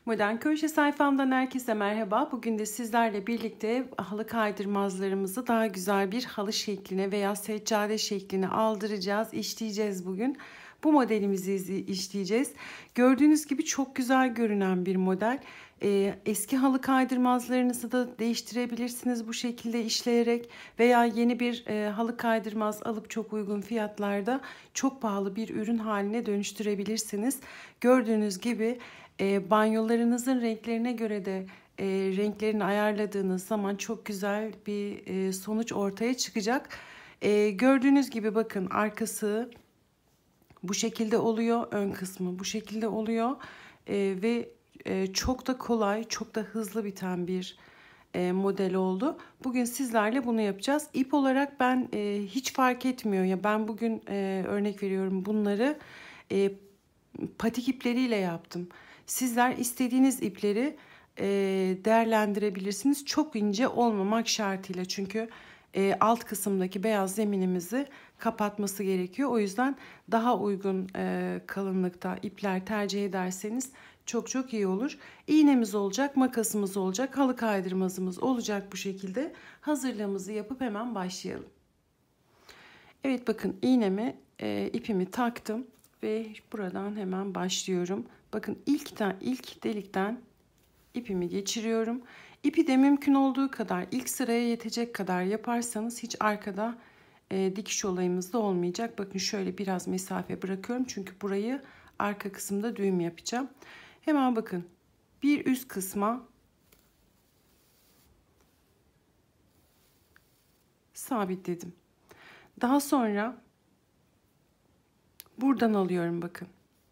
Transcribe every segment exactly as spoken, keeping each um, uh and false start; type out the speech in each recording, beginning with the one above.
Modern Kroşe sayfamdan herkese merhaba. Bugün de sizlerle birlikte halı kaydırmazlarımızı daha güzel bir halı şekline veya seccade şekline aldıracağız, işleyeceğiz bugün. Bu modelimizi işleyeceğiz. Gördüğünüz gibi çok güzel görünen bir model. Ee, eski halı kaydırmazlarınızı da değiştirebilirsiniz bu şekilde işleyerek veya yeni bir e, halı kaydırmaz alıp çok uygun fiyatlarda çok pahalı bir ürün haline dönüştürebilirsiniz. Gördüğünüz gibi e, banyolarınızın renklerine göre de e, renklerini ayarladığınız zaman çok güzel bir e, sonuç ortaya çıkacak. E, gördüğünüz gibi bakın arkası bu şekilde oluyor, ön kısmı bu şekilde oluyor e, ve e, çok da kolay, çok da hızlı biten bir e, model oldu. Bugün sizlerle bunu yapacağız. İp olarak ben e, hiç fark etmiyor ya, ben bugün e, örnek veriyorum bunları e, patik ipleriyle yaptım. Sizler istediğiniz ipleri e, değerlendirebilirsiniz. Çok ince olmamak şartıyla, çünkü e, alt kısımdaki beyaz zeminimizi kapatması gerekiyor. O yüzden daha uygun e, kalınlıkta ipler tercih ederseniz çok çok iyi olur. İğnemiz olacak, makasımız olacak, halı kaydırmazımız olacak bu şekilde. Hazırlığımızı yapıp hemen başlayalım. Evet, bakın iğnemi, e, ipimi taktım ve buradan hemen başlıyorum. Bakın ilk, ilk delikten ipimi geçiriyorum. İpi de mümkün olduğu kadar ilk sıraya yetecek kadar yaparsanız hiç arkada e, dikiş olayımız da olmayacak. Bakın şöyle biraz mesafe bırakıyorum, çünkü burayı arka kısımda düğüm yapacağım. Hemen bakın bir üst kısma sabitledim. Daha sonra buradan alıyorum, bakın.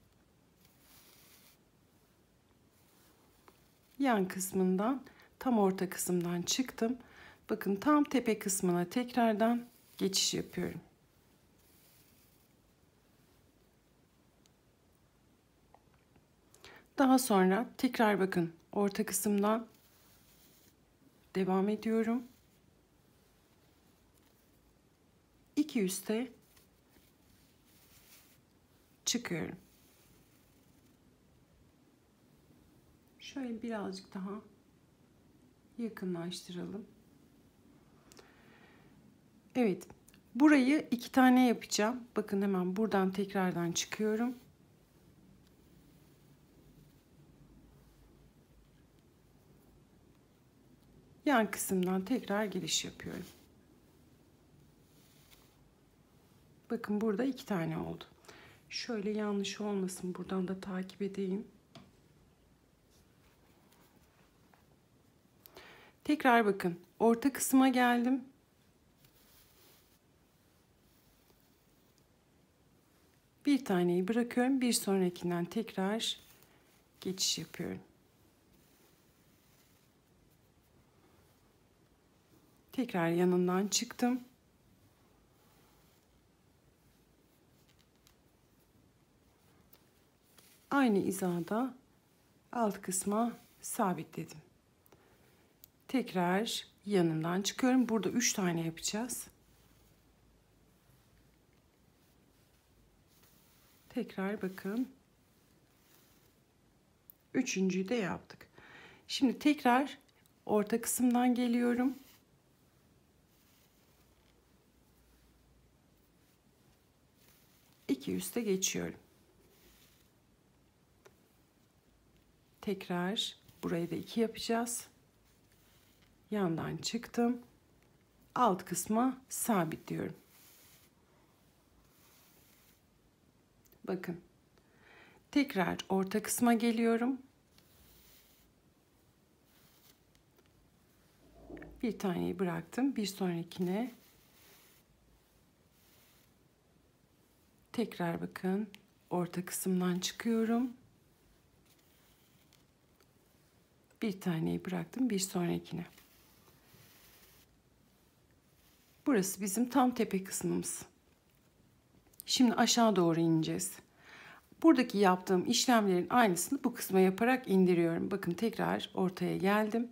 Yan kısmından, tam orta kısımdan çıktım. Bakın tam tepe kısmına tekrardan geçiş yapıyorum. Daha sonra tekrar bakın orta kısımdan devam ediyorum. İki üste çıkıyorum. Şöyle birazcık daha yakınlaştıralım. Evet, burayı iki tane yapacağım. Bakın hemen buradan tekrardan çıkıyorum. Yan kısımdan tekrar giriş yapıyorum. Bakın burada iki tane oldu. Şöyle yanlış olmasın, buradan da takip edeyim. Tekrar bakın orta kısma geldim. Bir taneyi bırakıyorum. Bir sonrakinden tekrar geçiş yapıyorum. Tekrar yanından çıktım. Aynı hizada alt kısma sabitledim. Tekrar yanından çıkıyorum. Burada üç tane yapacağız. Tekrar bakın. Üçüncüyü de yaptık. Şimdi tekrar orta kısımdan geliyorum. İki üste geçiyorum. Tekrar burayı da iki yapacağız. Yandan çıktım. Alt kısma sabitliyorum. Bakın. Tekrar orta kısma geliyorum. Bir taneyi bıraktım. Bir sonrakine tekrar bakın orta kısımdan çıkıyorum. Bir taneyi bıraktım. Bir sonrakine. Burası bizim tam tepe kısmımız. Şimdi aşağı doğru ineceğiz. Buradaki yaptığım işlemlerin aynısını bu kısma yaparak indiriyorum. Bakın tekrar ortaya geldim.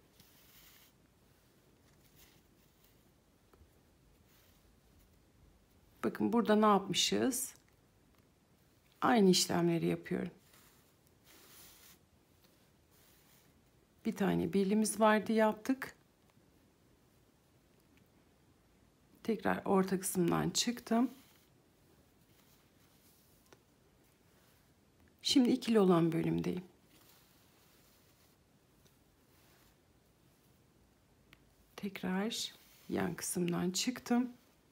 Bakın burada ne yapmışız? Aynı işlemleri yapıyorum. Bir tane birliğimiz vardı, yaptık. Tekrar orta kısımdan çıktım. Şimdi ikili olan bölümdeyim. Tekrar yan kısımdan çıktım.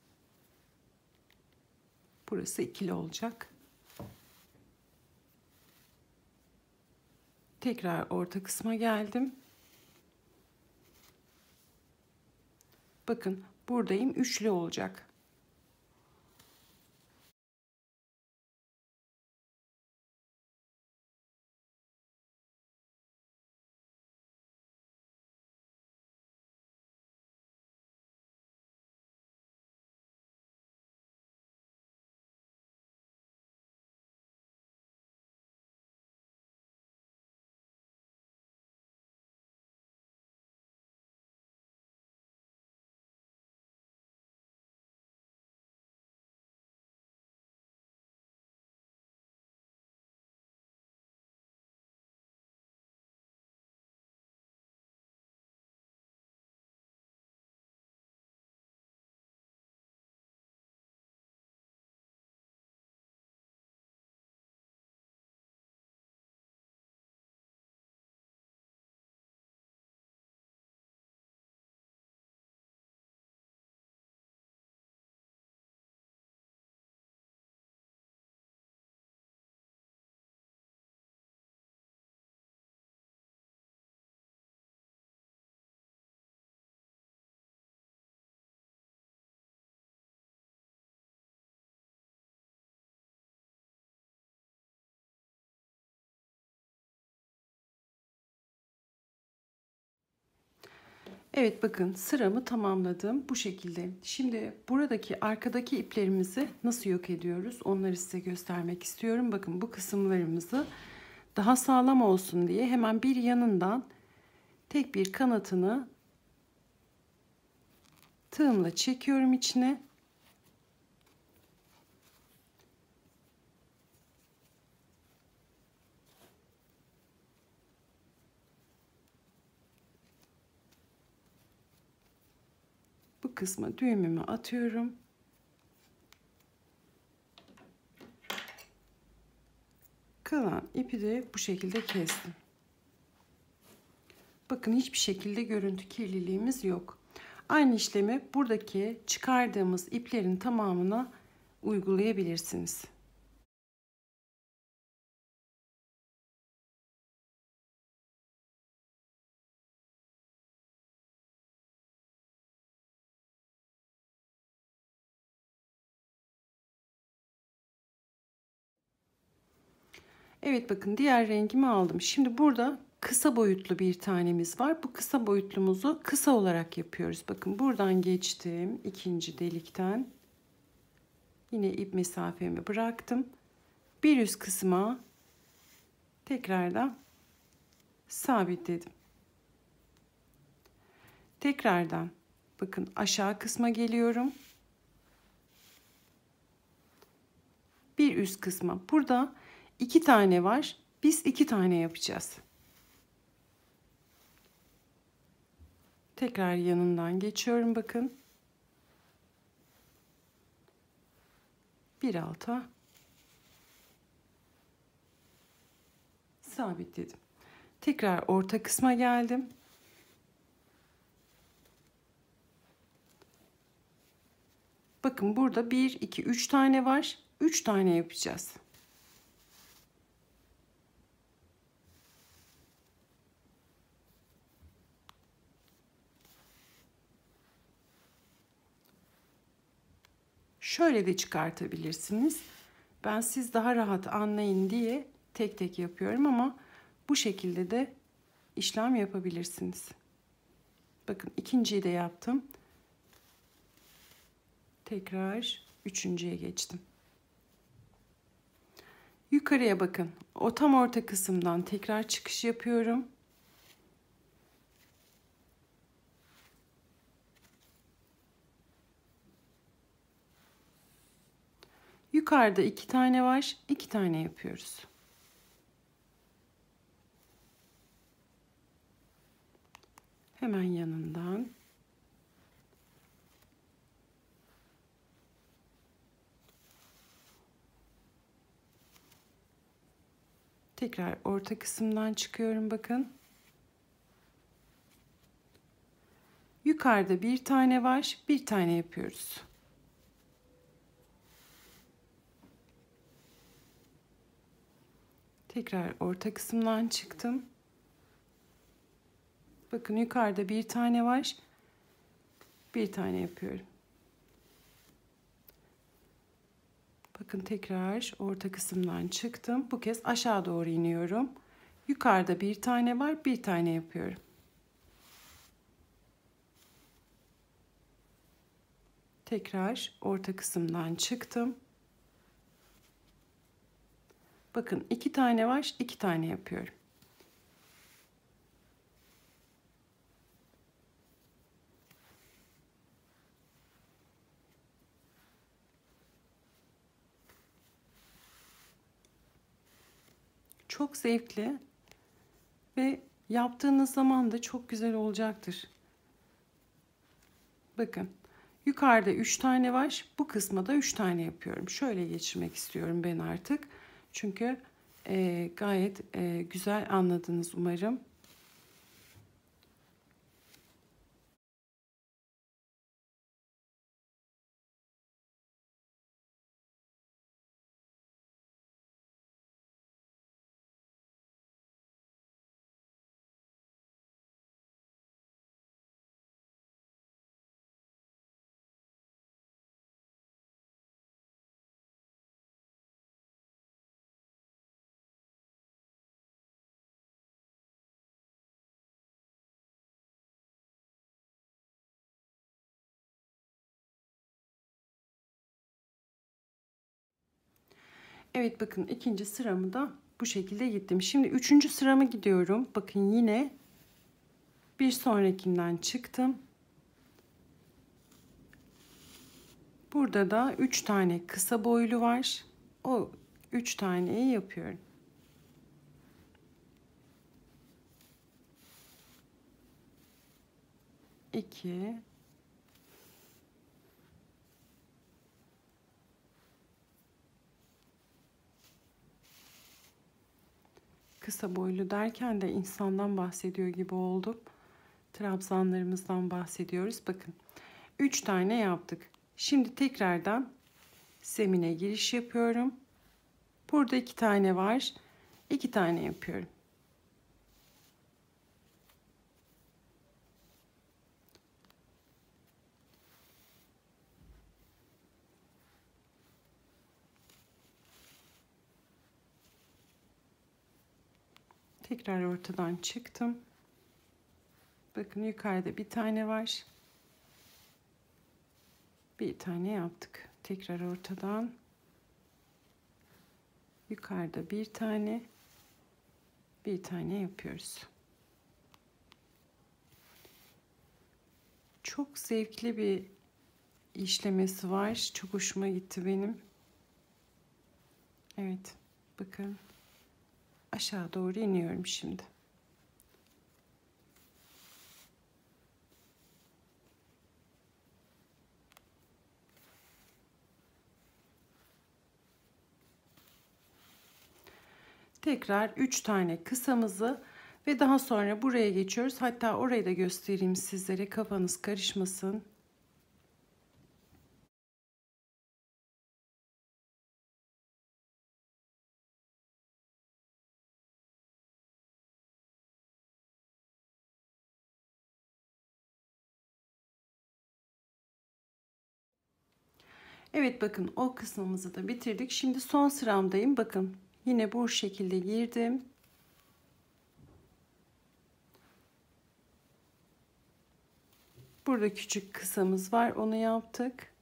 Burası ikili olacak. Tekrar orta kısma geldim. Bakın buradayım, üçlü olacak. Evet, bakın sıramı tamamladım bu şekilde. Şimdi buradaki arkadaki iplerimizi nasıl yok ediyoruz? Onları size göstermek istiyorum. Bakın bu kısımlarımızı daha sağlam olsun diye hemen bir yanından tek bir kanatını tığımla çekiyorum içine. Bu kısma düğümümü atıyorum. Kalan ipi de bu şekilde kestim. Bakın hiçbir şekilde görüntü kirliliğimiz yok. Aynı işlemi buradaki çıkardığımız iplerin tamamına uygulayabilirsiniz. Evet, bakın diğer rengimi aldım. Şimdi burada kısa boyutlu bir tanemiz var. Bu kısa boyutlumuzu kısa olarak yapıyoruz. Bakın buradan geçtim. İkinci delikten. Yine ip mesafemi bıraktım. Bir üst kısma tekrardan sabitledim. Tekrardan bakın aşağı kısma geliyorum. Bir üst kısma. Burada iki tane var. Biz iki tane yapacağız. Tekrar yanından geçiyorum bakın. Bir alta sabitledim. Tekrar orta kısma geldim. Bakın burada bir, iki, üç tane var. üç tane yapacağız. Şöyle de çıkartabilirsiniz. Ben siz daha rahat anlayın diye tek tek yapıyorum ama bu şekilde de işlem yapabilirsiniz. Bakın ikinciyi de yaptım. Tekrar üçüncüye geçtim. Yukarıya bakın. O tam orta kısımdan tekrar çıkış yapıyorum. Yukarıda iki tane var. iki tane yapıyoruz. Hemen yanından. Tekrar orta kısımdan çıkıyorum bakın. Yukarıda bir tane var, bir tane yapıyoruz. Tekrar orta kısımdan çıktım. Bakın yukarıda bir tane var, bir tane yapıyorum. Bakın tekrar orta kısımdan çıktım. Bu kez aşağı doğru iniyorum. Yukarıda bir tane var, bir tane yapıyorum. Tekrar orta kısımdan çıktım. Bakın iki tane var, iki tane yapıyorum. Çok zevkli ve yaptığınız zaman da çok güzel olacaktır. Bakın yukarıda üç tane var. Bu kısma da üç tane yapıyorum. Şöyle geçirmek istiyorum ben artık. Çünkü e, gayet e, güzel anladınız umarım. Evet bakın ikinci sıramı da bu şekilde gittim. Şimdi üçüncü sıramı gidiyorum. Bakın yine bir sonrakinden çıktım. Burada da üç tane kısa boylu var. O üç taneyi yapıyorum. iki kısa boylu derken de insandan bahsediyor gibi oldum. Trabzanlarımızdan bahsediyoruz. Bakın üç tane yaptık. Şimdi tekrardan zemine giriş yapıyorum. Burada iki tane var. iki tane yapıyorum. Tekrar ortadan çıktım. Bakın yukarıda bir tane var. Bir tane yaptık. Tekrar ortadan. Yukarıda bir tane. Bir tane yapıyoruz. Çok zevkli bir işlemesi var. Çok hoşuma gitti benim. Evet. Bakın. Aşağı doğru iniyorum şimdi. Tekrar üç tane kısamızı ve daha sonra buraya geçiyoruz. Hatta orayı da göstereyim sizlere, kafanız karışmasın. Evet bakın o kısmımızı da bitirdik. Şimdi son sıramdayım. Bakın yine bu şekilde girdim. Burada küçük kısamız var. Onu yaptık.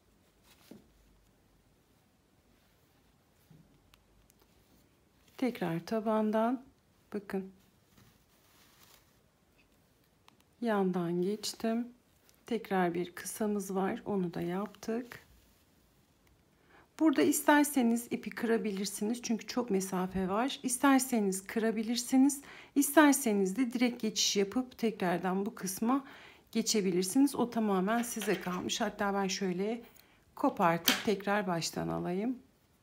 Tekrar tabandan bakın. Yandan geçtim. Tekrar bir kısamız var. Onu da yaptık. Burada isterseniz ipi kırabilirsiniz çünkü çok mesafe var. İsterseniz kırabilirsiniz. İsterseniz de direkt geçiş yapıp tekrardan bu kısma geçebilirsiniz. O tamamen size kalmış. Hatta ben şöyle kopartıp tekrar baştan alayım.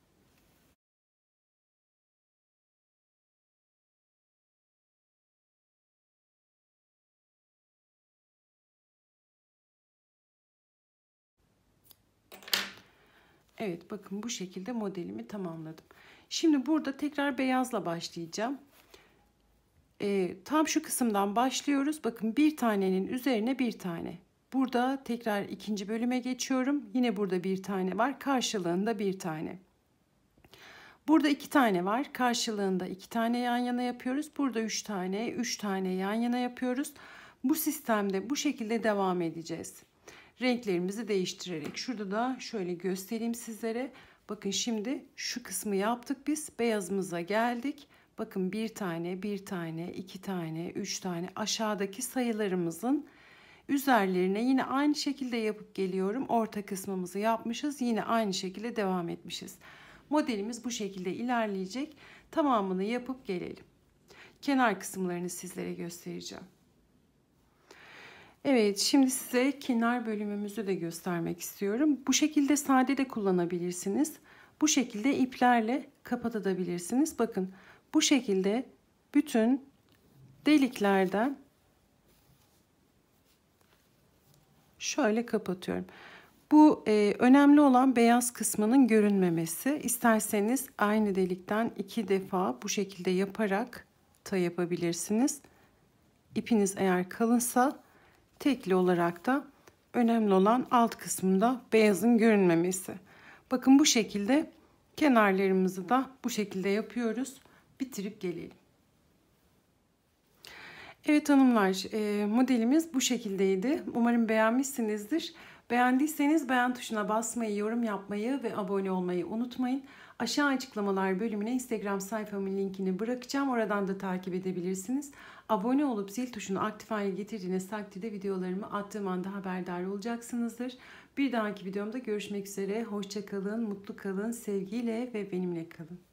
Evet, bakın bu şekilde modelimi tamamladım. Şimdi burada tekrar beyazla başlayacağım. Ee, tam şu kısımdan başlıyoruz. Bakın bir tanenin üzerine bir tane. Burada tekrar ikinci bölüme geçiyorum. Yine burada bir tane var. Karşılığında bir tane. Burada iki tane var. Karşılığında iki tane yan yana yapıyoruz. Burada üç tane, üç tane yan yana yapıyoruz. Bu sistemde bu şekilde devam edeceğiz. Renklerimizi değiştirerek. Şurada da şöyle göstereyim sizlere. Bakın şimdi şu kısmı yaptık biz. Beyazımıza geldik. Bakın bir tane, bir tane, iki tane, üç tane aşağıdaki sayılarımızın üzerlerine yine aynı şekilde yapıp geliyorum. Orta kısmımızı yapmışız. Yine aynı şekilde devam etmişiz. Modelimiz bu şekilde ilerleyecek. Tamamını yapıp gelelim. Kenar kısımlarını sizlere göstereceğim. Evet, şimdi size kenar bölümümüzü de göstermek istiyorum. Bu şekilde sade de kullanabilirsiniz. Bu şekilde iplerle kapatabilirsiniz. Bakın bu şekilde bütün deliklerden şöyle kapatıyorum. Bu e, önemli olan beyaz kısmının görünmemesi. İsterseniz aynı delikten iki defa bu şekilde yaparak da yapabilirsiniz. İpiniz eğer kalınsa tekli olarak da önemli olan alt kısmında beyazın görünmemesi. Bakın bu şekilde kenarlarımızı da bu şekilde yapıyoruz. Bitirip gelelim. Evet hanımlar, e, modelimiz bu şekildeydi. Umarım beğenmişsinizdir. Beğendiyseniz beğen tuşuna basmayı, yorum yapmayı ve abone olmayı unutmayın. Aşağı açıklamalar bölümüne Instagram sayfamın linkini bırakacağım. Oradan da takip edebilirsiniz. Abone olup zil tuşunu aktif hale getirdiğiniz takdirde videolarımı attığım anda haberdar olacaksınızdır. Bir dahaki videomda görüşmek üzere. Hoşça kalın, mutlu kalın, sevgiyle ve benimle kalın.